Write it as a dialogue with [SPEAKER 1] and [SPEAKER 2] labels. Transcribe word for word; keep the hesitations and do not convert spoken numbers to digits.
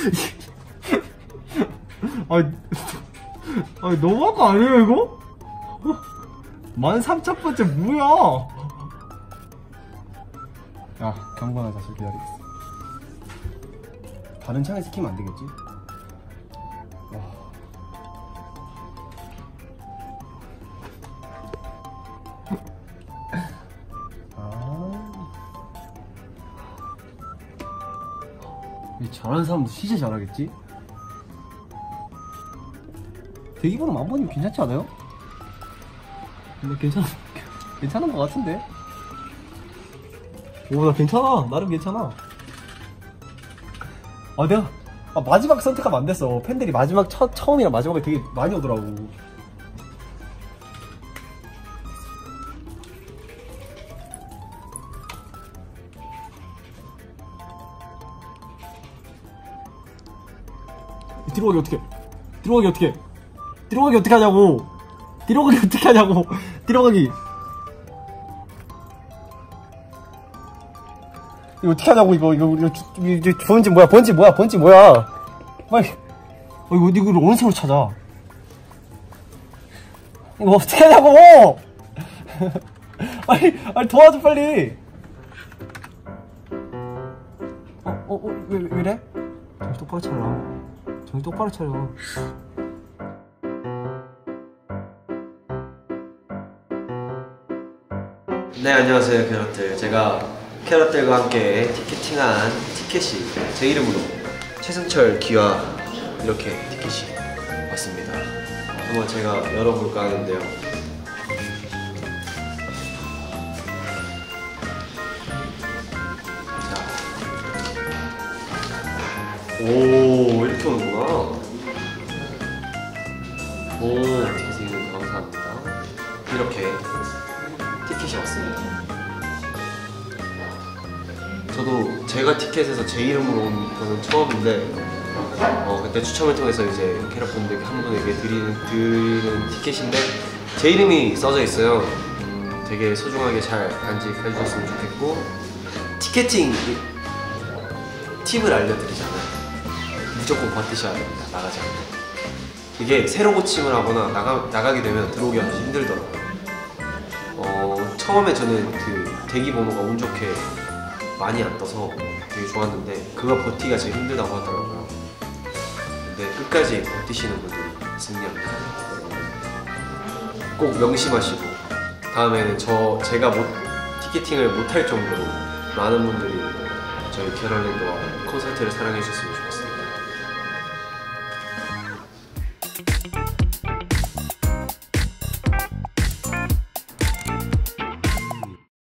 [SPEAKER 1] 아니, 아니 너무한 거 아니에요 이거? 만 삼천 번째 뭐야? 야, 경건한 자식 기다리겠어. 다른 창에서 키면 안 되겠지? 와. 아. 이 잘하는 사람도 진짜 잘하겠지? 대기번호 만 번이면 괜찮지 않아요? 근데 괜찮, 괜찮은 것 같은데? 오, 나 괜찮아. 나름 괜찮아. 아, 내가, 아, 마지막 선택하면 안 됐어. 팬들이 마지막, 처, 처음이랑 마지막에 되게 많이 오더라고. 뒤로 가기 어떻게, 뒤로 가기 어떻게, 뒤로 가기 어떻게 하냐고. 뒤로 가기 어떻게 하냐고. 뒤로 가기. 이거 어떻게 하냐고, 이거, 이거, 이거, 이거, 이거 번지 뭐야, 번지 뭐야, 번지 뭐야. 빨리. 어, 이거, 이거 어느 식으로 찾아. 이거 어떻게 하냐고! 빨리, 빨리 도와줘, 빨리! 어, 어, 어, 왜, 왜 이래? 정신 똑바로 차려. 정신 똑바로 차려.
[SPEAKER 2] 네, 안녕하세요, 캐럿들. 제가 캐럿들과 함께 티켓팅한 티켓이 제 이름으로 최승철 기와 이렇게 티켓이 왔습니다. 한번 제가 열어볼까 하는데요. 자, 오, 이렇게 오는구나. 오, 티켓팅 감사합니다. 이렇게 티켓이 왔습니다. 저도 제가 티켓에서 제 이름으로 온 거는 처음인데 어, 그때 추첨을 통해서 이제 캐럿분들께 한 분에게 드리는, 드리는 티켓인데 제 이름이 써져 있어요. 음, 되게 소중하게 잘 간직해 주셨으면 좋겠고, 티켓팅 팁을 알려드리자면 무조건 버티셔야 됩니다. 나가지 않고. 이게 새로 고침을 하거나 나가, 나가게 되면 들어오기 아주 힘들더라고요. 어, 처음에 저는 그 대기 번호가 운 좋게 많이 안 떠서 되게 좋았는데 그거 버티기가 제일 힘들다고 하더라고요. 근데 끝까지 버티시는 분들이 승리합니다. 꼭 명심하시고 다음에는 저 제가 못, 티켓팅을 못할 정도로 많은 분들이 저희 캐럴랜드와 콘서트를 사랑해 주셨으면 좋겠습니다.